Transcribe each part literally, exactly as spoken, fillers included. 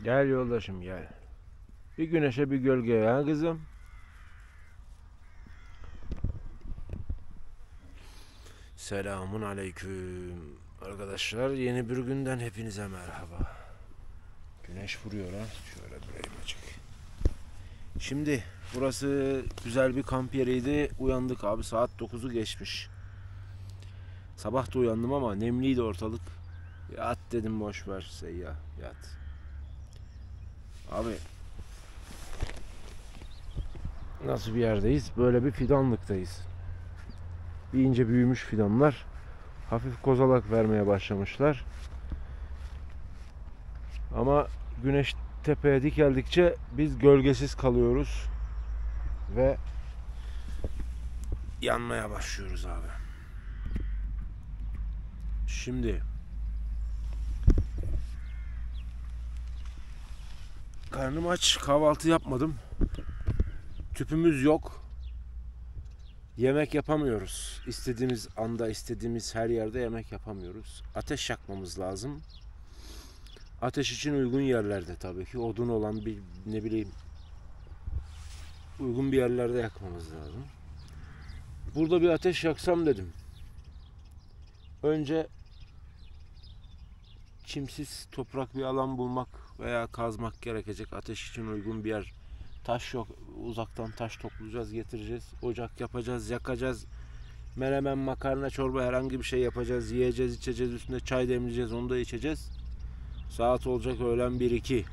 Gel yoldaşım gel. Bir güneşe bir gölgeye ha kızım. Selamun aleyküm. Arkadaşlar yeni bir günden hepinize merhaba. Güneş vuruyor ha. Şöyle durayım açık. Şimdi burası güzel bir kamp yeriydi. Uyandık abi, saat dokuzu geçmiş. Sabah da uyandım ama nemliydi ortalık. Yat dedim, boş ver seyyah yat. Abi nasıl bir yerdeyiz? Böyle bir fidanlıktayız. İyice büyümüş fidanlar. Hafif kozalak vermeye başlamışlar. Ama güneş tepeye dikeldikçe biz gölgesiz kalıyoruz. Ve yanmaya başlıyoruz abi. Şimdi karnım aç, kahvaltı yapmadım. Tüpümüz yok. Yemek yapamıyoruz. İstediğimiz anda, istediğimiz her yerde yemek yapamıyoruz. Ateş yakmamız lazım. Ateş için uygun yerlerde tabii ki. Odun olan bir, ne bileyim, uygun bir yerlerde yakmamız lazım. Burada bir ateş yaksam dedim. Önce çimsiz toprak bir alan bulmak veya kazmak gerekecek. Ateş için uygun bir yer. Taş yok. Uzaktan taş toplayacağız, getireceğiz. Ocak yapacağız, yakacağız. Menemen, makarna, çorba, herhangi bir şey yapacağız. Yiyeceğiz, içeceğiz. Üstüne çay demleyeceğiz. Onu da içeceğiz. Saat olacak öğlen bir iki.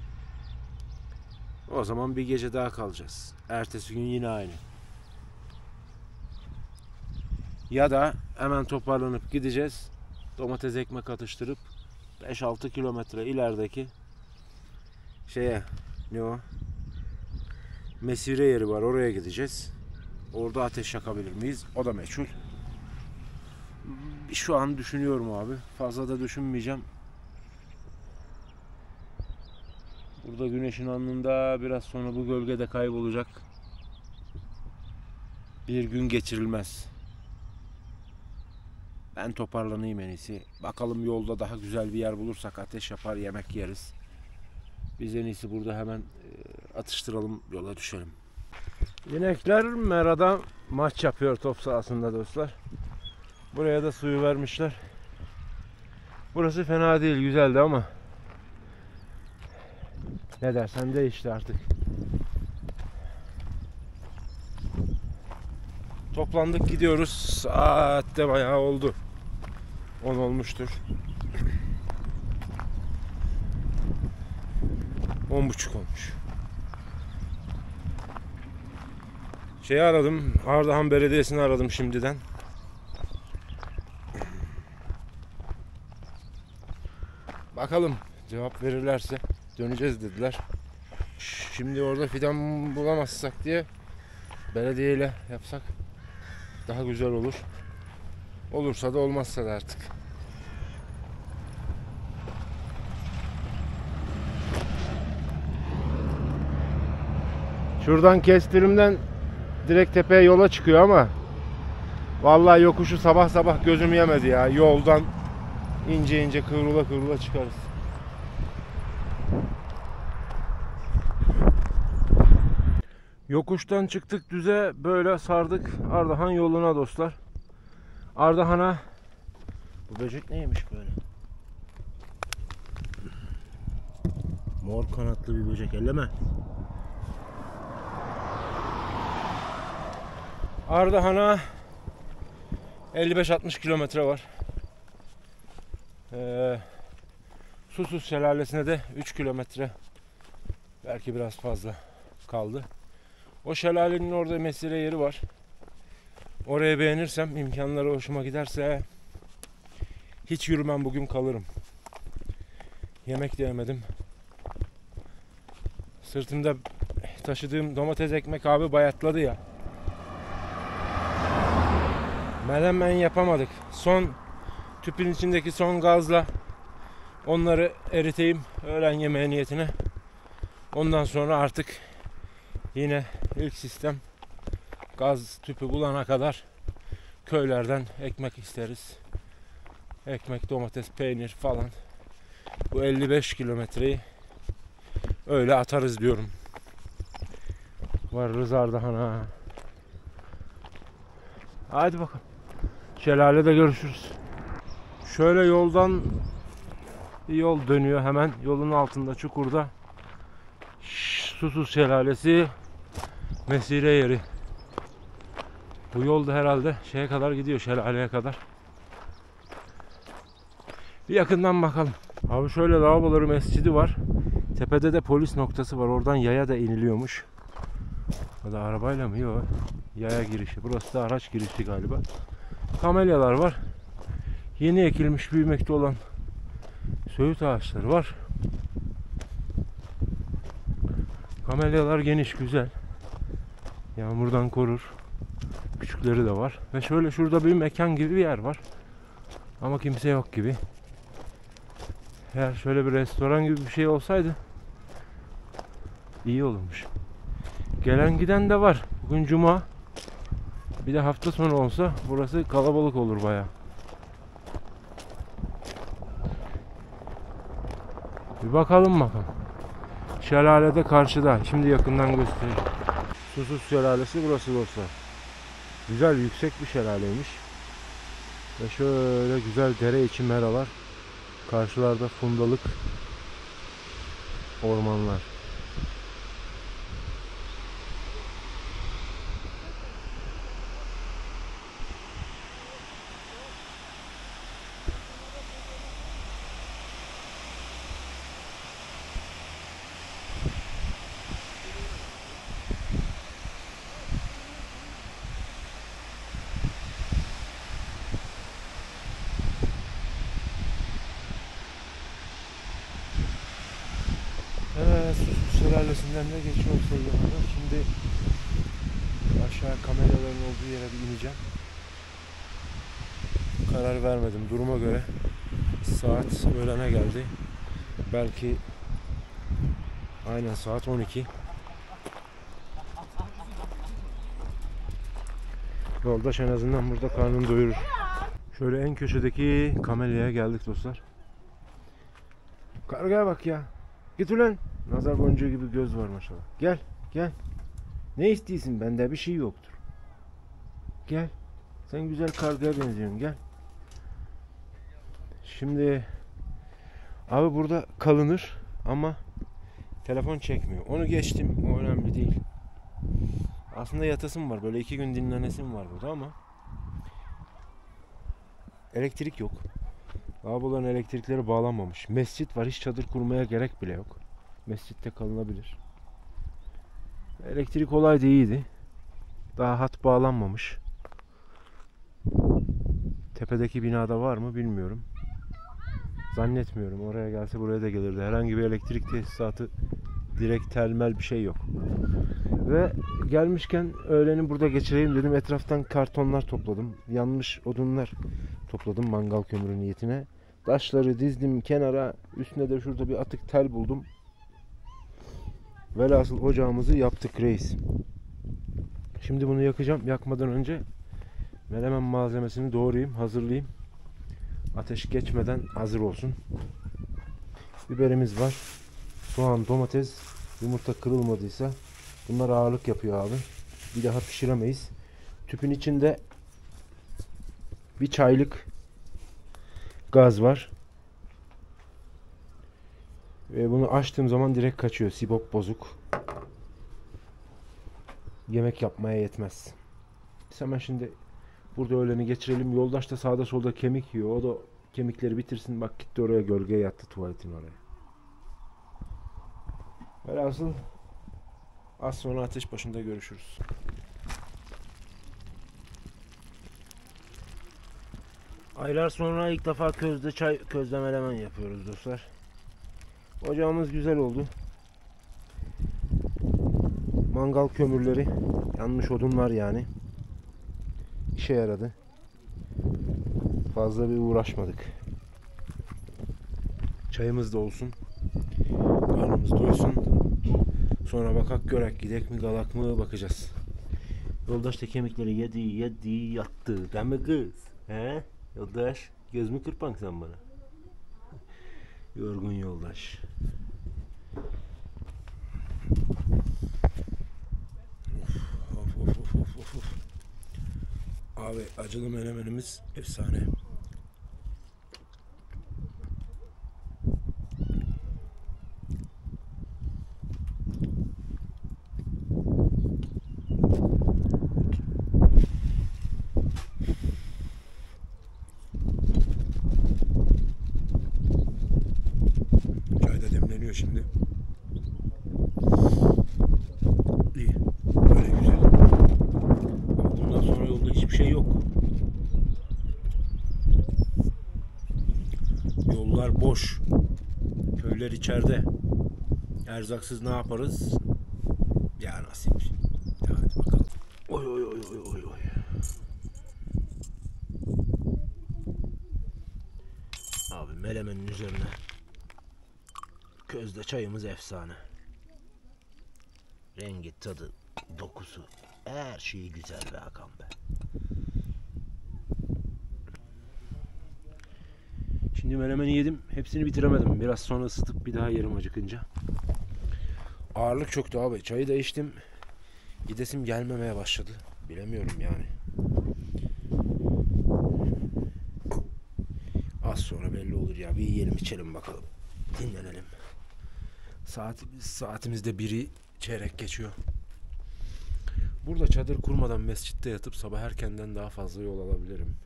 O zaman bir gece daha kalacağız. Ertesi gün yine aynı. Ya da hemen toparlanıp gideceğiz. Domates, ekmek atıştırıp beş altı kilometre ilerideki şeye, ne o? Mesire yeri var, oraya gideceğiz. Orada ateş yakabilir miyiz? O da meçhul. Şu an düşünüyorum abi. Fazla da düşünmeyeceğim. Burada güneşin alnında, biraz sonra bu gölgede kaybolacak. Bir gün geçirilmez. Ben toparlanayım en iyisi. Bakalım yolda daha güzel bir yer bulursak ateş yapar, yemek yeriz. Biz en iyisi burada hemen atıştıralım, yola düşelim. İnekler merada maç yapıyor top sahasında dostlar. Buraya da suyu vermişler. Burası fena değil, güzeldi ama ne dersen de işte artık. Toplandık, gidiyoruz. Saat de bayağı oldu. on olmuştur. on buçuk olmuş. Şeyi aradım. Ardahan Belediyesi'ni aradım şimdiden. Bakalım cevap verirlerse döneceğiz dediler. Şimdi orada fidan bulamazsak diye belediyeyle yapsak daha güzel olur. Olursa da olmazsa da artık. Şuradan kestirimden direkt tepeye yola çıkıyor ama vallahi yokuşu sabah sabah gözüm yemedi ya. Yoldan ince ince kıvrıla kıvrıla çıkarız. Yokuştan çıktık düze, böyle sardık Ardahan yoluna dostlar. Ardahan'a, bu böcek neymiş böyle? Mor kanatlı bir böcek, elleme. Ardahan'a elli beş altmış kilometre var. Ee, Susuz Şelalesi'ne de üç kilometre, belki biraz fazla kaldı. O şelalenin orada mesire yeri var. Oraya beğenirsem, imkanları hoşuma giderse hiç yürümem, bugün kalırım. Yemek de yemedim. Sırtımda taşıdığım domates, ekmek abi bayatladı ya. Menemen yapamadık. Son tüpün içindeki son gazla onları eriteyim öğlen yemeği niyetine. Ondan sonra artık yine ilk sistem, gaz tüpü bulana kadar köylerden ekmek isteriz. Ekmek, domates, peynir falan. Bu elli beş kilometreyi öyle atarız diyorum. Varırız Ardahan'a. Hadi bakalım. Şelalede görüşürüz. Şöyle yoldan bir yol dönüyor hemen. Yolun altında çukurda Susuz Şelalesi mesire yeri. Bu yol da herhalde şeye kadar gidiyor, şelaleye kadar. Bir yakından bakalım. Abi şöyle lavaboları, mescidi var. Tepede de polis noktası var. Oradan yaya da iniliyormuş. O da arabayla mı? Yok. Yaya girişi. Burası da araç girişi galiba. Kamelyalar var. Yeni ekilmiş, büyümekte olan söğüt ağaçları var. Kamelyalar geniş, güzel. Yağmurdan korur. Küçükleri de var. Ve şöyle şurada bir mekan gibi bir yer var. Ama kimse yok gibi. Eğer şöyle bir restoran gibi bir şey olsaydı iyi olurmuş. Gelen giden de var. Bugün cuma. Bir de hafta sonu olsa burası kalabalık olur bayağı. Bir bakalım bakalım. Şelale de karşıda. Şimdi yakından göstereyim. Susuz Şelalesi burası dostlar. Güzel, yüksek bir şelaleymiş. Ve şöyle güzel dere içi meralar. Karşılarda fundalık ormanlar. Evet, Susuz Şelalesi'nden de geçiyor sayılarda. Şimdi aşağı kameraların olduğu yere bir ineceğim. Karar vermedim. Duruma göre saat öğlene geldi. Belki aynen saat on iki. Yoldaş en azından burada karnını doyurur. Şöyle en köşedeki kamelyaya geldik dostlar. Kargaya bak ya. Git ulan. Nazar boncuğu gibi göz var maşallah. Gel, gel. Ne istiyorsun? Bende bir şey yoktur. Gel. Sen güzel kargaya benziyorsun. Gel. Şimdi abi burada kalınır ama telefon çekmiyor. Onu geçtim. O önemli değil. Aslında yatasım var. Böyle iki gün dinlenesim var burada ama elektrik yok. Lavaboların elektrikleri bağlanmamış. Mescit var. Hiç çadır kurmaya gerek bile yok. Mescitte kalınabilir. Elektrik olaydı iyiydi. Daha hat bağlanmamış. Tepedeki binada var mı bilmiyorum. Zannetmiyorum. Oraya gelse buraya da gelirdi. Herhangi bir elektrik tesisatı, direkt telmel bir şey yok. Ve gelmişken öğleni burada geçireyim dedim. Etraftan kartonlar topladım. Yanmış odunlar topladım mangal kömürü niyetine. Taşları dizdim kenara. Üstüne de şurada bir atık tel buldum. Velhasıl ocağımızı yaptık reis. Şimdi bunu yakacağım. Yakmadan önce menemen malzemesini doğrayayım, hazırlayayım. Ateş geçmeden hazır olsun. Biberimiz var. Soğan, domates, yumurta kırılmadıysa bunlar ağırlık yapıyor abi. Bir daha pişiremeyiz. Tüpün içinde bir çaylık gaz var. Ve bunu açtığım zaman direkt kaçıyor. Sibop bozuk. Yemek yapmaya yetmez. Biz hemen şimdi burada öğleni geçirelim. Yoldaş da sağda solda kemik yiyor. O da kemikleri bitirsin. Bak gitti oraya, gölgeye yattı, tuvaletin oraya. Velhasıl az sonra ateş başında görüşürüz. Aylar sonra ilk defa közde çay, közde menemen yapıyoruz dostlar. Ocağımız güzel oldu. Mangal kömürleri, yanmış odunlar yani. İşe yaradı. Fazla bir uğraşmadık. Çayımız da olsun. Karnımız doysun. Sonra bakak görek, gidek mi galak mı bakacağız. Yoldaş da kemikleri yedi yedi yattı. Değil mi kız? He? Yoldaş, göz mü kırpan sen bana? Yorgun yoldaş. Abi acılı menemenimiz efsane. Çay da demleniyor şimdi. İyi. Böyle güzel. Ama bundan sonra yolda hiçbir şey yok. Yollar boş. Köyler içeride. Erzaksız ne yaparız? Ya nasip. Ya hadi bakalım. Oy oy oy oy oy oy. Abi melemenin üzerine közde çayımız efsane. Rengi, tadı, dokusu, her şeyi güzel be Hakan be. Şimdi melemeni yedim. Hepsini bitiremedim. Biraz sonra ısıtıp bir daha yerim acıkınca. Ağırlık çöktü abi. Çayı da içtim. Gidesim gelmemeye başladı. Bilemiyorum yani. Az sonra belli olur ya. Bir yiyelim içelim bakalım. Dinlenelim. Saat, saatimizde biri çeyrek geçiyor. Burada çadır kurmadan mescitte yatıp sabah erkenden daha fazla yol alabilirim.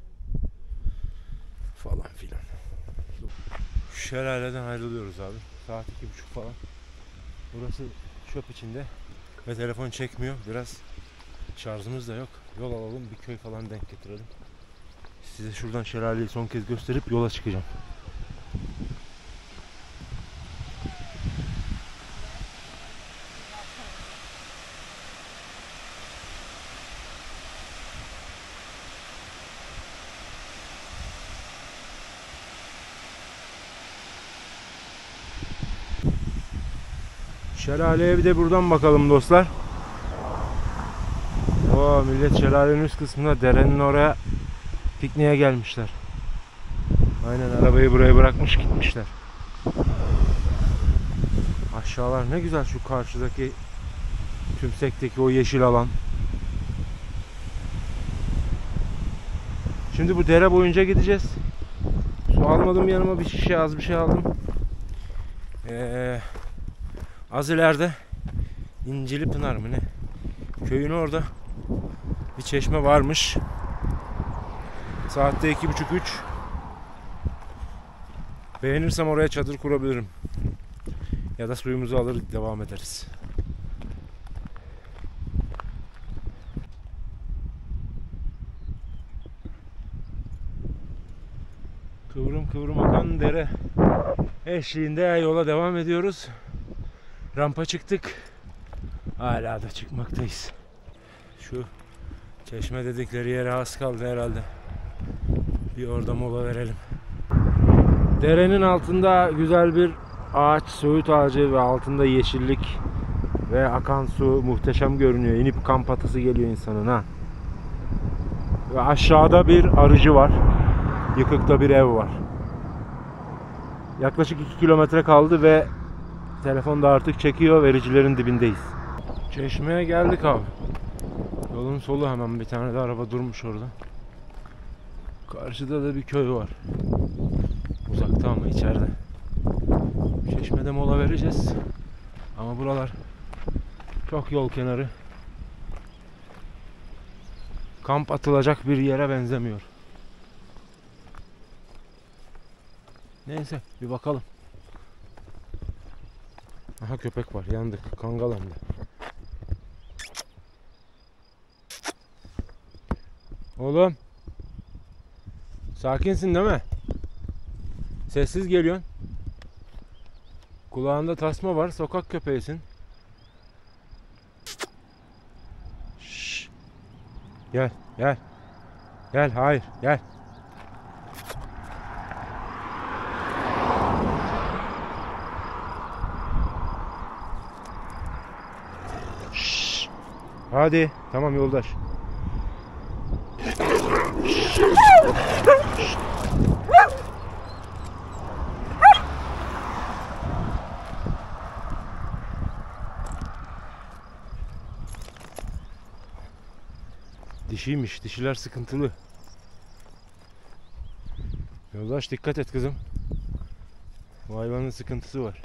Falan filan. Şelaleden ayrılıyoruz abi. Saat iki buçuk falan. Burası çöp içinde ve telefon çekmiyor. Biraz şarjımız da yok. Yol alalım, bir köy falan denk getirelim. Size şuradan şelaleyi son kez gösterip yola çıkacağım. Şelaleye bir de buradan bakalım dostlar. Oo, millet şelalenin üst kısmında, derenin oraya pikniğe gelmişler. Aynen, arabayı buraya bırakmış gitmişler. Aşağılar ne güzel, şu karşıdaki tümsekteki o yeşil alan. Şimdi bu dere boyunca gideceğiz. Su almadım yanıma, bir şişe az bir şey aldım. Eee Az ileride İncili Pınar mı ne? Köyün orada bir çeşme varmış. Saatte iki buçuk üç. Beğenirsem oraya çadır kurabilirim. Ya da suyumuzu alır devam ederiz. Kıvrım kıvrım akan dere eşliğinde yola devam ediyoruz. Rampa çıktık. Hala da çıkmaktayız. Şu çeşme dedikleri yere az kaldı herhalde. Bir orada mola verelim. Derenin altında güzel bir ağaç, söğüt ağacı ve altında yeşillik ve akan su muhteşem görünüyor. İnip kamp atası geliyor insanın ha. Ve aşağıda bir arıcı var. Yıkıkta bir ev var. Yaklaşık iki kilometre kaldı ve telefon da artık çekiyor. Vericilerin dibindeyiz. Çeşmeye geldik abi. Yolun solu hemen bir tane de araba durmuş orada. Karşıda da bir köy var. Uzakta ama içeride. Çeşmede mola vereceğiz. Ama buralar çok yol kenarı. Kamp atılacak bir yere benzemiyor. Neyse bir bakalım. Aha, köpek var, yandık. Kangal hem de. Oğlum, sakinsin değil mi? Sessiz geliyorsun. Kulağında tasma var, sokak köpeğisin. Şşş. Gel, gel. Gel, hayır, gel. Şşş. Hadi, tamam yoldaş. Dişiymiş. Dişiler sıkıntılı. Yoldaş dikkat et kızım. Bu hayvanın sıkıntısı var.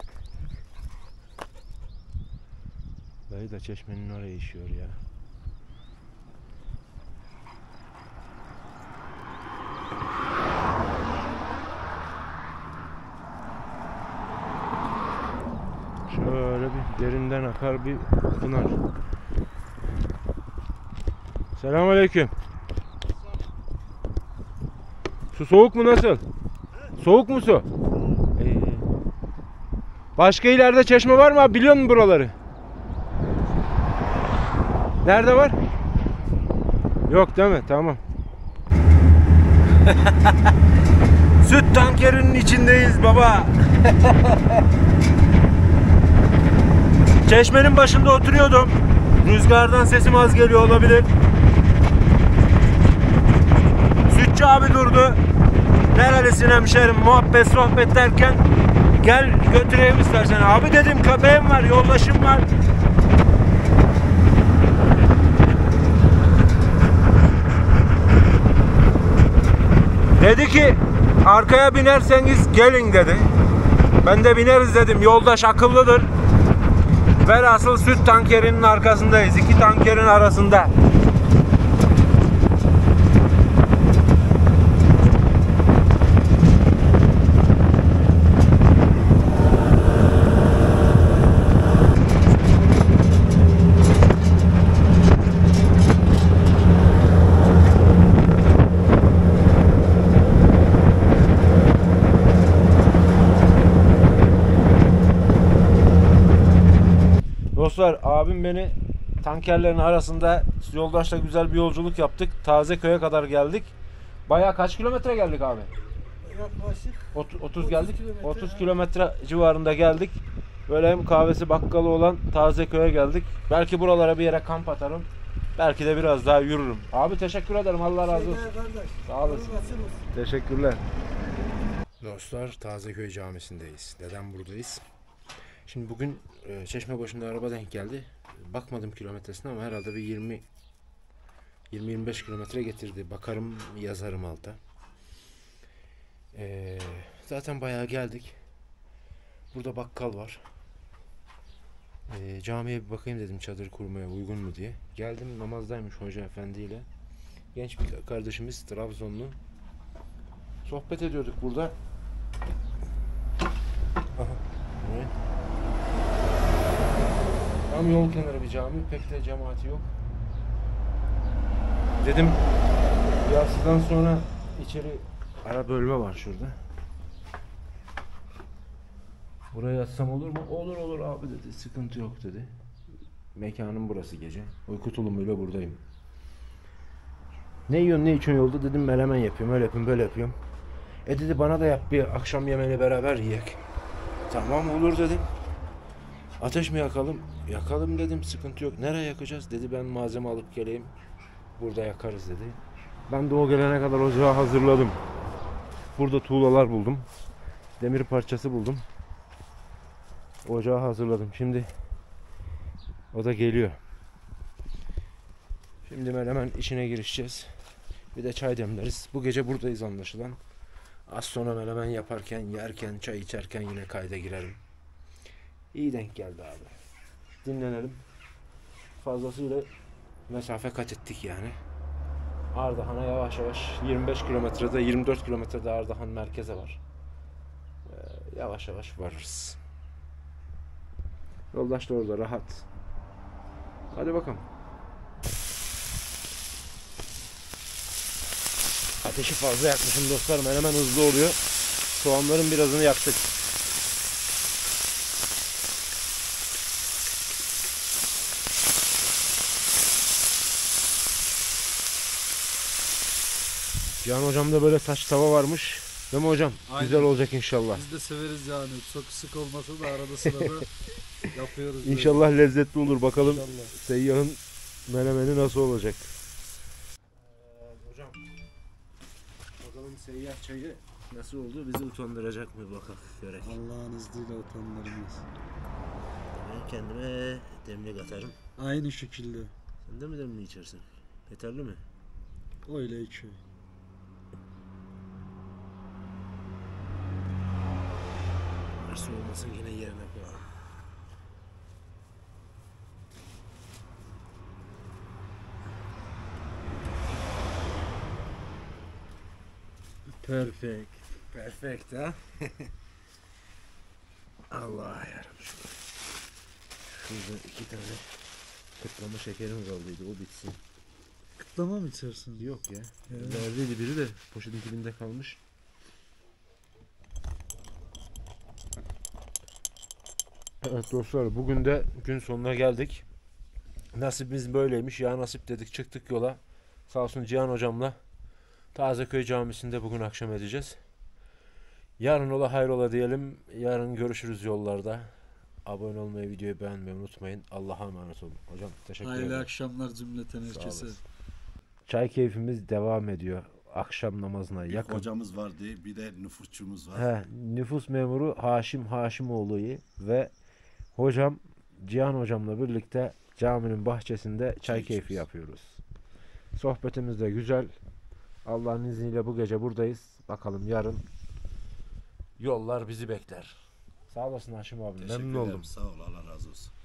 Dayı da çeşmenin oraya işiyor ya. Şöyle bir derinden akar bir pınar. Selamünaleyküm. Su soğuk mu, nasıl? Soğuk mu su? Ee, başka ileride çeşme var mı abi? Biliyor musun buraları? Nerede var? Yok değil mi? Tamam. Süt tankerinin içindeyiz baba. Çeşmenin başında oturuyordum. Rüzgardan sesim az geliyor olabilir. Sütçü abi durdu. Nerelisin hemşerim, muhabbet sohbet derken gel götüreyim istersen. Abi dedim, köpeğim var, yoldaşım var. Dedi ki arkaya binerseniz gelin dedi. Ben de bineriz dedim. Yoldaş akıllıdır. Velhasıl süt tankerinin arkasındayız. İki tankerin arasında. Dostlar, abim beni tankerlerin arasında yoldaşla güzel bir yolculuk yaptık. Tazeköy'e kadar geldik. Bayağı kaç kilometre geldik abi? Yaklaşık otuz geldik. kilometre, otuz kilometre civarında geldik. Böyle hem kahvesi bakkalı olan Tazeköy'e geldik. Belki buralara bir yere kamp atarım. Belki de biraz daha yürürüm. Abi teşekkür ederim. Allah razı olsun. Sağ olasın. Teşekkürler. Dostlar, Tazeköy Camisi'ndeyiz. Neden buradayız? Şimdi bugün e, çeşme başında araba denk geldi. Bakmadım kilometresine ama herhalde bir yirmi yirmi beş kilometre getirdi. Bakarım, yazarım alta. E, zaten bayağı geldik. Burada bakkal var. E, camiye bir bakayım dedim, çadır kurmaya uygun mu diye. Geldim, namazdaymış hoca efendiyle. Genç bir kardeşimiz, Trabzonlu. Sohbet ediyorduk burada. Aha. Evet. Tam yol kenarı bir cami, pek de cemaati yok. Dedim yatsıdan sonra içeri ara bölme var şurada. Buraya yatsam olur mu? Olur olur abi dedi, sıkıntı yok dedi. Mekanım burası gece. Uyku tulumuyla buradayım. Ne yiyorsun, ne içiyorsun yolda dedim, melemen yapıyorum, öyle yapıyorum, böyle yapıyorum. E dedi, bana da yap bir akşam yemeğini beraber yiyek. Tamam olur dedim. Ateş mi yakalım? Yakalım dedim, sıkıntı yok. Nereye yakacağız? Dedi, ben malzeme alıp geleyim. Burada yakarız dedi. Ben de o gelene kadar ocağı hazırladım. Burada tuğlalar buldum. Demir parçası buldum. Ocağı hazırladım. Şimdi o da geliyor. Şimdi hemen işine girişeceğiz. Bir de çay demleriz. Bu gece buradayız anlaşılan. Az sonra menemen yaparken, yerken, çay içerken yine kayda girerim. İyi denk geldi abi. Dinlenelim. Fazlasıyla mesafe kat ettik yani. Ardahan'a yavaş yavaş yirmi beş kilometrede, yirmi dört kilometrede Ardahan merkeze var. Ee, yavaş yavaş varırız. Yoldaş da orada rahat. Hadi bakalım. Ateşi fazla yakmışım dostlarım. Hemen hızlı oluyor. Soğanların birazını yaktık. Cihan hocamda böyle saç tava varmış. Değil mi hocam? Aynen. Güzel olacak inşallah. Biz de severiz yani. Çok sık olmasa da arada sırada yapıyoruz. İnşallah böyle lezzetli olur. Bakalım İnşallah. seyyahın menemeni nasıl olacak? Ee, hocam, bakalım seyyah çayı nasıl oldu? Bizi utandıracak mı bakalım. Görek. Allah'ın izniyle utandırmaz. Ben kendime demlik atarım. Aynı şekilde. Sen de mi demli içersin? Yeterli mi? Öyle içiyor. Nasıl olmasın yine yerine koyalım. Perfect. Perfect ha. Allah yarabbim. Şurada iki tane kıtlama şekerim kaldıydı, o bitsin. Kıtlama mı içersin? Yok ya. Evet. Neredeydi biri de poşetin dibinde kalmış. Evet dostlar, bugün de gün sonuna geldik. Nasibimiz böyleymiş ya, nasip dedik, çıktık yola. Sağ olsun Cihan hocamla Tazeköy Camisi'nde bugün akşam edeceğiz. Yarın ola hayrola diyelim. Yarın görüşürüz yollarda. Abone olmayı, videoyu beğenmeyi unutmayın. Allah'a emanet olun. Hocam teşekkür ederim. Hayırlı akşamlar cümleten Sağ herkese. olasın. Çay keyfimiz devam ediyor. Akşam namazına Bir yakın. hocamız vardı, bir de nüfusçumuz var. He, nüfus memuru Haşim Haşimoğlu'yu ve hocam Cihan hocamla birlikte caminin bahçesinde çay Çay keyfi içiyoruz. yapıyoruz. Sohbetimiz de güzel. Allah'ın izniyle bu gece buradayız. Bakalım yarın yollar bizi bekler. Sağ olasın Haşim abi. Teşekkür Memnun ederim. oldum. Sağ ol, Allah razı olsun.